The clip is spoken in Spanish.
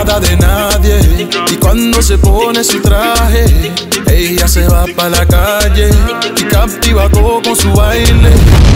nada de nadie. Y cuando se pone su traje, ella se va pa' la calle y captiva todo con su baile.